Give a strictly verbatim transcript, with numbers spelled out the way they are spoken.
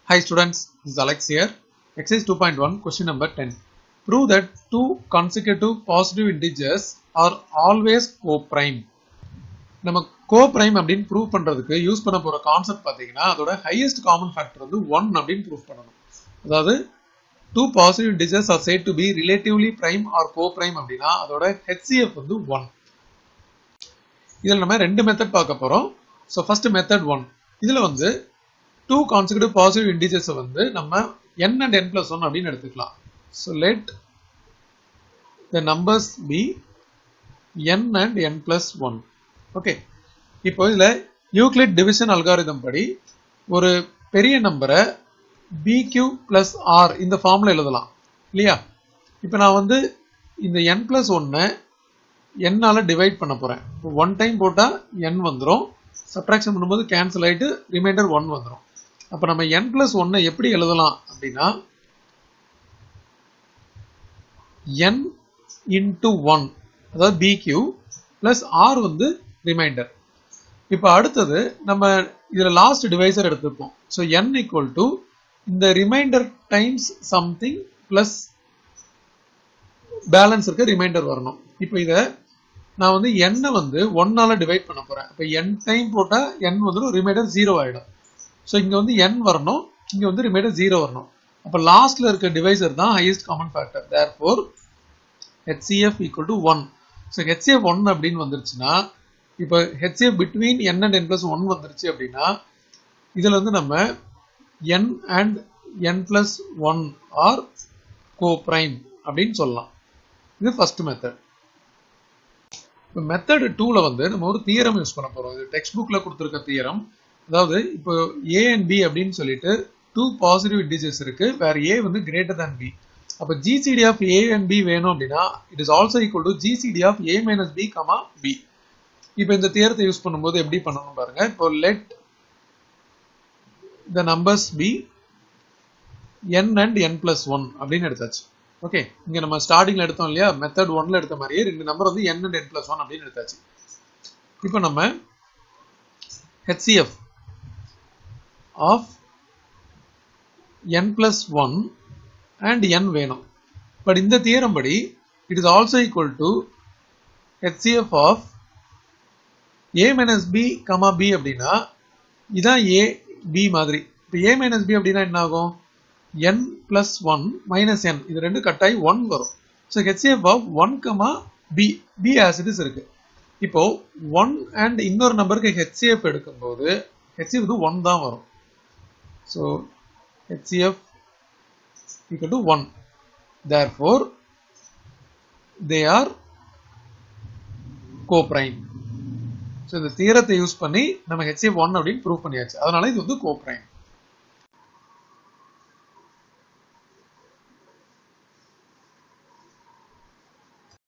Hi students, this is Alex here. Exercise two point one, question number ten. Prove that two consecutive positive integers are always co-prime. நம்ம co-prime அப்படின்னு prove பண்றதுக்கு use பண்ண போற concept பாத்தீங்கன்னா அதோட highest common factor வந்து one அப்படின்னு prove பண்ணணும். அதாவது two positive integers are said to be relatively prime or co-prime அப்படின்னா அதோட H C F வந்து one. இதில் நம்ம ரெண்டு மெத்தட் பார்க்க போறோம். So first method one. இதில் வந்து two consecutive positive integers வந்து நம்ம n and n plus one அப்படின்னு எடுத்துக்கலாம். So let the numbers be n and n plus one. Okay. இப்போ இதுல யூக்ளிட் டிவிஷன் அல்காரிதம் படி ஒரு பெரிய நம்பரை bq plus r இந்த ஃபார்முலா எழுதலாம் இல்லையா? இப்போ நான் வந்து இந்த n plus one n ஆல டிவைட் பண்ண போறேன். one டைம் போட்டா n வந்துரும். சப்ட்ராக்ஷன் பண்ணும்போது கேன்சல் ஆயிட்டு ரிமைண்டர் one வந்துரும். அப்ப நம்ம n plus one எப்படி எழுதலாம் அப்படின்னா n into one அதாவது bq plus r வந்து ரிமைண்டர். இப்ப அடுத்தது நம்ம இதுல லாஸ்ட் டிவைசர் எடுத்துப்போம். So n equal to இந்த remainder times something plus balance இருக்க ரிமைண்டர் வரணும். இப்போ இத நான் வந்து n வந்து one ஆல டிவைட் பண்ண போறேன். அப்ப n டைம் போட்டா n வந்துரும், ரிமைண்டர் zero ஆயிடும். So இங்க வந்து n வரணும், இங்க வந்து ரிமைண்டர் zero வரணும். அப்ப லாஸ்ட்ல இருக்க டிவைசர் தான் highest common factor. Therefore H C F equal to one. So H C F one அப்படின்னு வந்துருச்சுன்னா இப்போ H C F between n and n plus one வந்துருச்சு அப்படின்னா இதுல வந்து நம்ம n and n plus one are co-prime அப்படின்னு சொல்லலாம். இது ஃபர்ஸ்ட் மெத்தட். இப்போ மெத்தட் டூல வந்து நம்ம ஒரு தியரம் யூஸ் பண்ண போறோம். இது டெக்ஸ்ட் புக்ல கொடுத்திருக்க தியரம். அதாவது இப்போ a and b அப்படின்னு சொல்லிட்டு two பாசிட்டிவ் இன்டிஜர்ஸ் இருக்கு வேர் a வந்து greater than b. அப்ப G C D of a and b வேணும் அப்படின்னா it is also equal to G C D of a minus b, b. இப்போ இந்த தியரத்தை யூஸ் பண்ணும்போது எப்படி பண்ணணும் பாருங்க. இப்போ let the numbers be n and n plus one அப்படின்னு எடுத்தாச்சு. ஓகே, இங்க நம்ம ஸ்டார்டிங்ல எடுத்தோம் இல்லையா, மெத்தட் ஒன்ல எடுத்த மாதிரியே ரெண்டு நம்பர் வந்து n and n plus one அப்படின்னு எடுத்தாச்சு. இப்போ நம்ம H C F of n plus one and n வேணும். பட் இந்த தியரம் படி it is also equal to H C F of a minus b, b அப்படின்னா இதான் a b மாதிரி. இப்போ a minus b அப்படின்னா என்ன ஆகும்? n plus one minus n இது ரெண்டு கட்டாய் one வரும். So H C F of one, b, b as it is இருக்கு. இப்போ one and இன்னொரு நம்பருக்கு H C F எடுக்கும்போது H C F வந்து one தான் வரும். So H C F equal to one. Therefore they are co-prime. So இந்த தியரத்தை யூஸ் பண்ணி நம்ம H C F one அப்படின்னு ப்ரூவ் பண்ணியாச்சு. அதனால இது வந்து co-prime.